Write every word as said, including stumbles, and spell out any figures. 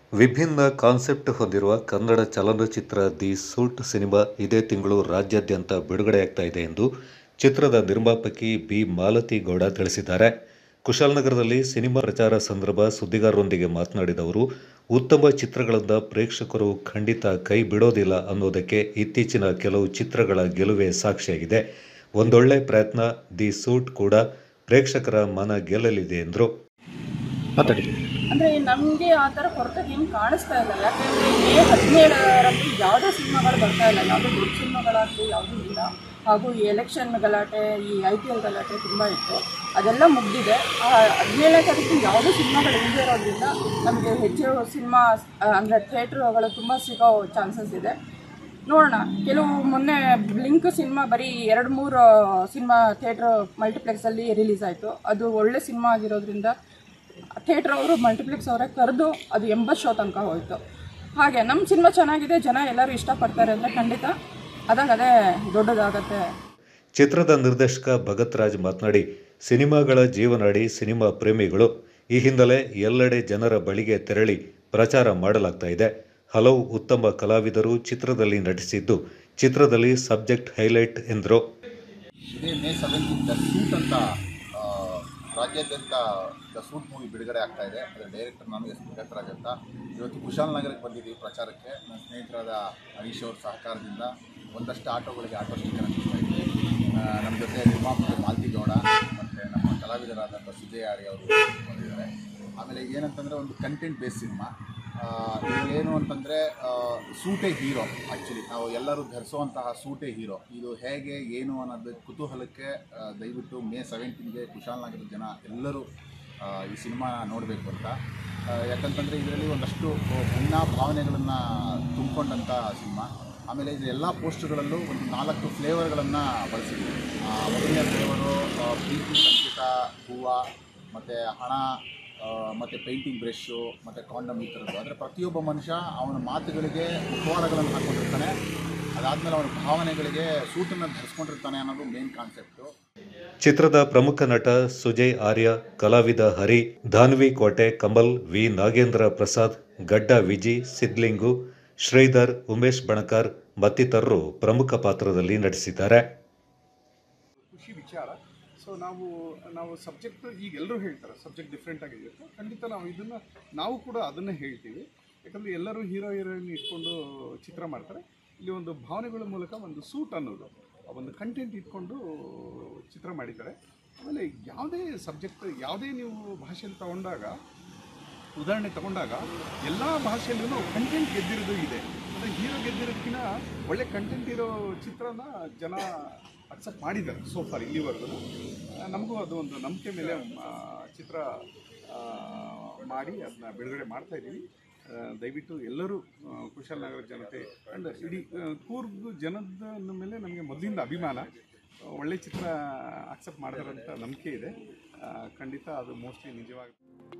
ವಿಭಿನ್ನ ಕಾನ್ಸೆಪ್ಟ್ ಹೊಂದಿರುವ ಕನ್ನಡ ಚಲನಚಿತ್ರ ದಿ ಸೂಟ್ ಸಿನಿಮಾ ಇದೇ ತಿಂಗಳು ರಾಜ್ಯಾದ್ಯಂತ ಬಿಡುಗಡೆಯಾಗ್ತಾ ಇದೆ ಎಂದು ಚಿತ್ರದ ನಿರ್ಮಾಪಕಿ ಬಿ ಮಾಲತಿ ಗೌಡ ತಿಳಿಸಿದ್ದಾರೆ. ಕುಶಾಲನಗರದಲ್ಲಿ ಸಿನಿಮಾ ಪ್ರಚಾರ ಸಂದರ್ಭ ಸುದ್ದಿಗಾರರೊಂದಿಗೆ ಮಾತನಾಡಿದ ಅವರು, ಉತ್ತಮ ಚಿತ್ರಗಳಿಂದ ಪ್ರೇಕ್ಷಕರು ಖಂಡಿತ ಕೈ ಬಿಡೋದಿಲ್ಲ ಅನ್ನೋದಕ್ಕೆ ಇತ್ತೀಚಿನ ಕೆಲವು ಚಿತ್ರಗಳ ಗೆಲುವೇ ಸಾಕ್ಷಿಯಾಗಿದೆ. ಒಂದೊಳ್ಳೆ ಪ್ರಯತ್ನ ದಿ ಸೂಟ್ ಕೂಡ ಪ್ರೇಕ್ಷಕರ ಮನ ಗೆಲ್ಲಲಿದೆ ಎಂದರು. ಅಂದರೆ ನಮಗೆ ಆ ಥರ ಹೊರತಾಗಿ ಏನು ಕಾಣಿಸ್ತಾ ಇಲ್ಲ. ಯಾಕೆಂದರೆ ಮೇ ಹದಿನೇಳರಂದು ಯಾವುದೇ ಸಿನಿಮಾಗಳು ಬರ್ತಾ ಇಲ್ಲ, ಯಾವುದೇ ದೊಡ್ಡ ಸಿನಿಮಾಗಳಾಗಲಿ ಯಾವುದೂ ಇಲ್ಲ. ಹಾಗೂ ಈ ಎಲೆಕ್ಷನ್ ಗಲಾಟೆ, ಈ ಐ ಪಿ ಎಲ್ ಗಲಾಟೆ ತುಂಬ ಇತ್ತು, ಅದೆಲ್ಲ ಮುಗಿದಿದೆ. ಆ ಹದಿನೇಳನೇ ತಾರೀಕು ಯಾವುದೇ ಸಿನಿಮಾಗಳು ಇಲ್ಲದೇ ಇರೋದ್ರಿಂದ ನಮಗೆ ಹೆಚ್ಚು ಸಿನಿಮಾ ಅಂದರೆ ಥಿಯೇಟ್ರುಗಳು ತುಂಬ ಸಿಗೋ ಚಾನ್ಸಸ್ ಇದೆ. ನೋಡೋಣ. ಕೆಲವು ಮೊನ್ನೆ ಬ್ಲಿಂಕ್ ಸಿನಿಮಾ ಬರೀ ಎರಡು ಮೂರು ಸಿನಿಮಾ ಥಿಯೇಟ್ರ್ ಮಲ್ಟಿಪ್ಲೆಕ್ಸಲ್ಲಿ ರಿಲೀಸ್ ಆಯಿತು. ಅದು ಒಳ್ಳೆ ಸಿನಿಮಾ ಆಗಿರೋದ್ರಿಂದ ಥಿಯೇಟ್ರ್ ಅವರು ಮಲ್ಟಿಪ್ಲೆಕ್ಸ್ ಅವರೇ ಕರೆದು ಅದು ಎಂಬತ್ತು ಶೋ ತನಕ ಹೋಯಿತು. ಹಾಗೆ ನಮ್ಮ ಸಿನಿಮಾ ಚೆನ್ನಾಗಿದೆ, ಜನ ಎಲ್ಲರೂ ಇಷ್ಟಪಡ್ತಾರೆ ಅಂದರೆ ಖಂಡಿತ ಅದಾಗ ಅದೇ ದೊಡ್ಡದಾಗತ್ತೆ. ಚಿತ್ರದ ನಿರ್ದೇಶಕ ಭಗತ್ ರಾಜ್ ಮಾತನಾಡಿ, ಸಿನಿಮಾಗಳ ಜೀವನಾಡಿ ಸಿನಿಮಾ ಪ್ರೇಮಿಗಳು. ಈ ಹಿನ್ನೆಲೆ ಎಲ್ಲೆಡೆ ಜನರ ಬಳಿಗೆ ತೆರಳಿ ಪ್ರಚಾರ ಮಾಡಲಾಗ್ತಾ ಇದೆ. ಹಲವು ಉತ್ತಮ ಕಲಾವಿದರು ಚಿತ್ರದಲ್ಲಿ ನಟಿಸಿದ್ದು, ಚಿತ್ರದಲ್ಲಿ ಸಬ್ಜೆಕ್ಟ್ ಹೈಲೈಟ್ ಎಂದರು. ಇದೇ ಮೇ ಸೆವೆಂತಿಂದ ಸೂಟ್ ಅಂತ ರಾಜ್ಯಾದ್ಯಂತ ದ ಸೂಟ್ ಮೂವಿ ಬಿಡುಗಡೆ ಆಗ್ತಾ ಇದೆ. ಅದರ ಡೈರೆಕ್ಟರ್ ನಾನು ಎಸ್ ಭಗತ್ ರಾಜ್ ಅಂತ. ಇವತ್ತು ಕುಶಾಲನಗರಕ್ಕೆ ಬಂದಿದ್ದೀವಿ ಪ್ರಚಾರಕ್ಕೆ. ನನ್ನ ಸ್ನೇಹಿತರಾದ ಹರೀಶ್ ಅವ್ರ ಸಹಕಾರದಿಂದ ಒಂದಷ್ಟು ಆಟೋಗಳಿಗೆ ಆಟೋ ಸ್ಟಿಕ್ಕರ್ ಹಂಚ್ತಾ ಇದ್ದೀವಿ. ನಮ್ಮ ಜೊತೆ ನಿರ್ಮಾಪಕ ಮಾಲತಿ ಗೌಡ ಮತ್ತು ನಮ್ಮ ಕಲಾವಿದರಾದಂಥ ಸುಜಯ್ ಆರ್ಯ ಅವರು ಬಂದಿದ್ದಾರೆ. ಆಮೇಲೆ ಏನಂತಂದರೆ ಒಂದು ಕಂಟೆಂಟ್ ಬೇಸ್ ಸಿನಿಮಾ. ಏನು ಅಂತಂದರೆ ಸೂಟೇ ಹೀರೋ. ಆ್ಯಕ್ಚುಲಿ ನಾವು ಎಲ್ಲರೂ ಧರಿಸುವಂತಹ ಸೂಟೇ ಹೀರೋ. ಇದು ಹೇಗೆ ಏನು ಅನ್ನೋದು ಕುತೂಹಲಕ್ಕೆ ದಯವಿಟ್ಟು ಮೇ ಸೆವೆಂಟೀನ್ಗೆ ಕುಶಾಲನಗರದ ಜನ ಎಲ್ಲರೂ ಈ ಸಿನಿಮಾ ನೋಡಬೇಕು ಅಂತ. ಯಾಕಂತಂದರೆ ಇದರಲ್ಲಿ ಒಂದಷ್ಟು ಭಿನ್ನ ಭಾವನೆಗಳನ್ನು ತುಂಬಿಕೊಂಡಂಥ ಸಿನಿಮಾ. ಆಮೇಲೆ ಇದು ಎಲ್ಲ ಪೋಸ್ಟರ್ಗಳಲ್ಲೂ ಒಂದು ನಾಲ್ಕು ಫ್ಲೇವರ್ಗಳನ್ನು ಬಳಸಿದ್ದೀವಿ. ಮೊದಲನೇ ಫ್ಲೇವರು ಪ್ರೀತಿ ಸಂಕೇತ ಹೂವು, ಮತ್ತು ಹಣ, ಮತ್ತು ಪೇಂಟಿಂಗ್ ಬ್ರಷು, ಮತ್ತು ಕಾಂಡಮ್ ಈ ಥರದ್ದು. ಅಂದರೆ ಪ್ರತಿಯೊಬ್ಬ ಮನುಷ್ಯ ಅವನ ಮಾತುಗಳಿಗೆ ಮುಖವಾಡಗಳನ್ನು ಹಾಕ್ಕೊಂಡಿರ್ತಾನೆ, ಅದಾದಮೇಲೆ ಅವನ ಭಾವನೆಗಳಿಗೆ ಸೂಟನ್ನು ಧರಿಸ್ಕೊಂಡಿರ್ತಾನೆ ಅನ್ನೋದು ಮೇನ್ ಕಾನ್ಸೆಪ್ಟು. ಚಿತ್ರದ ಪ್ರಮುಖ ನಟ ಸುಜಯ್ ಆರ್ಯ, ಕಲಾವಿದ ಹರಿ, ಧಾನ್ವಿ ಕೋಟೆ, ಕಮಲ್, ವಿ ನಾಗೇಂದ್ರ ಪ್ರಸಾದ್, ಗಡ್ಡ ವಿಜಿ, ಸಿದ್ಲಿಂಗು, ಶ್ರೀಧರ್, ಉಮೇಶ್ ಬಣಕಾರ್ ಮತ್ತಿತರರು ಪ್ರಮುಖ ಪಾತ್ರದಲ್ಲಿ ನಟಿಸಿದ್ದಾರೆ. ಖುಷಿ ವಿಚಾರ. ಸೊ ನಾವು ನಾವು ಸಬ್ಜೆಕ್ಟ್ ಈಗ ಎಲ್ಲರೂ ಹೇಳ್ತಾರೆ ಸಬ್ಜೆಕ್ಟ್ ಡಿಫ್ರೆಂಟ್ ಆಗಿರುತ್ತೆ. ಖಂಡಿತ ನಾವು ಇದನ್ನು ನಾವು ಕೂಡ ಅದನ್ನೇ ಹೇಳ್ತೀವಿ. ಯಾಕಂದರೆ ಎಲ್ಲರೂ ಹೀರೋ ಹೀರೋಯಿನ್ ಇಟ್ಕೊಂಡು ಚಿತ್ರ ಮಾಡ್ತಾರೆ. ಇಲ್ಲಿ ಒಂದು ಭಾವನೆಗಳ ಮೂಲಕ ಒಂದು ಸೂಟ್ ಅನ್ನೋದು ಒಂದು ಕಂಟೆಂಟ್ ಇಟ್ಕೊಂಡು ಚಿತ್ರ ಮಾಡಿದ್ದಾರೆ. ಆಮೇಲೆ ಯಾವುದೇ ಸಬ್ಜೆಕ್ಟ್ ಯಾವುದೇ ನೀವು ಭಾಷೆಯಲ್ಲಿ ತಗೊಂಡಾಗ, ಉದಾಹರಣೆ ತಗೊಂಡಾಗ ಎಲ್ಲ ಭಾಷೆಯಲ್ಲೂ ಕಂಟೆಂಟ್ ಗೆದ್ದಿರೋದು ಇದೆ. ಅಂದರೆ ಹೀರೋ ಗೆದ್ದಿರೋದಕ್ಕಿಂತ ಒಳ್ಳೆ ಕಂಟೆಂಟ್ ಇರೋ ಚಿತ್ರನ ಜನ ಅಕ್ಸೆಪ್ಟ್ ಮಾಡಿದ್ದಾರೆ ಸೋ ಫಾರ್ ಇಲ್ಲಿವರೆಗೂ. ನಮಗೂ ಅದು ಒಂದು ನಂಬಿಕೆ ಮೇಲೆ ಚಿತ್ರ ಮಾಡಿ ಅದನ್ನ ಬಿಡುಗಡೆ ಮಾಡ್ತಾಯಿದ್ದೀವಿ. ದಯವಿಟ್ಟು ಎಲ್ಲರೂ ಕುಶಾಲನಗರ ಜನತೆ ಆ್ಯಂಡ್ ಇಡೀ ಕೂರ್ಗ್ ಜನದ ಮೇಲೆ ನಮಗೆ ಮೊದಲಿಂದ ಅಭಿಮಾನ. ಒಳ್ಳೆ ಚಿತ್ರ ಅಕ್ಸೆಪ್ಟ್ ಮಾಡ್ತಾರಂತ ನಂಬಿಕೆ ಇದೆ. ಖಂಡಿತ ಅದು ಮೋಸ್ಟ್ಲಿ ನಿಜವಾಗುತ್ತೆ.